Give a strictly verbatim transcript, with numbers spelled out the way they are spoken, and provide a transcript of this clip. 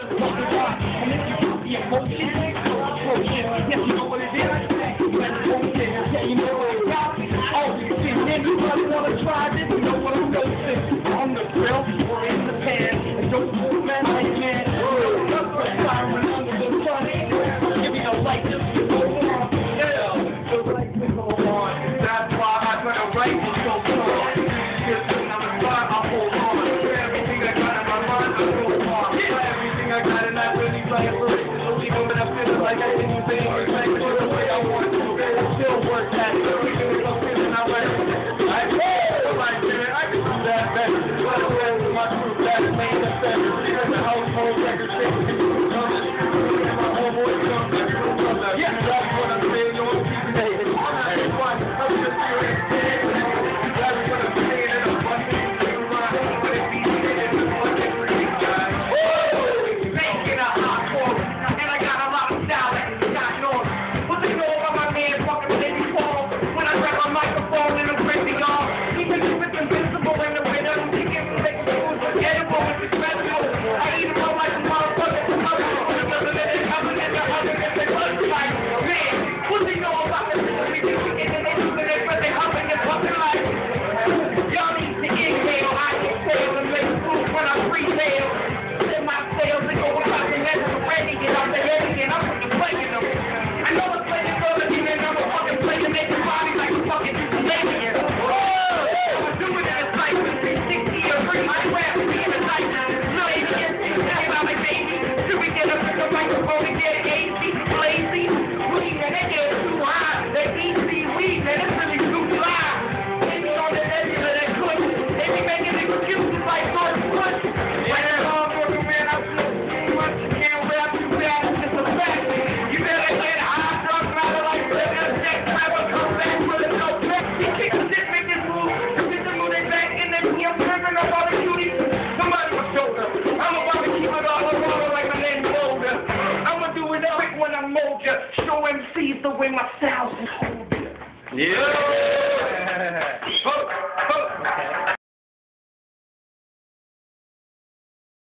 fucking rock. And if you got the emotion, so atrocious. Yes, you know what it is? Let's post it. Yeah, you know what I got? All these shit. Anybody wanna try this? You know what I'm roasting? On the grill or in the pan. And don't move, man, like man. Just for siren under the sun. Give me the light, just to go on. Yeah, the light to go on. That's why I put a right to go on. Just when I'm a spot, I hold on. Everything I got in my mind, I go on. Everything I got in that really like a person. Even when I feel like I didn't say anything, the way I want to. I still work at it. Even if I'm feeling I like it. I feel like man, I can do that better. But the rest of my group, that's main effect. Because the household record shit. My homeboy comes and comes out. Yeah, that's what I'm saying. You want to keep it. I'm not one. I'm just serious. That's what I'm saying. And I'm busting through my head. But it be in the fucking free guy. Woo! Making a hot core. And I got a lot of style that is not normal. What they know about my man fucking Baby Paul? When I grab my microphone and I'm crazy, y'all. Even if it's invincible in the winter, I'm kicking for making food forgettable with the special. I eat them all like a motherfucker. I'm other than it, other than the other than the blood like, man, what they know about the system? We be kicking and they losing it, but they humping and pumping like, y'all need to inhale, I exhale and make food when I freestyle. Send my sales and go about the next ready, get out the head again, I'm fucking playing them. I know it's playing for the game and I'm a fucking player, make your body like a fucking alien. I'm doing it in sight with three sixty or three, I rap me in the night. Little aliens, talking about my baby. Should we get up with the microphone and get A C, lazy? Weed, and they get too high. They eat these weed, man, it's really too fly. They be on the edge of that cook. They be making excuses like George Bush. Like that hard-working man, I'm so much. You can't rap, you rap, it's just a fact. You better get high, drunk, rather like living a sex, rapper, come back with a no back. He kicks the shit, make this move. You get the move, they back, and then he I'm tripping up all the cuties. Somebody was joker. I'm about to keep it all around like my name Boulder. I'ma do it quick when I mold ya. Show M Cs the way my style's hold ya. Yeah.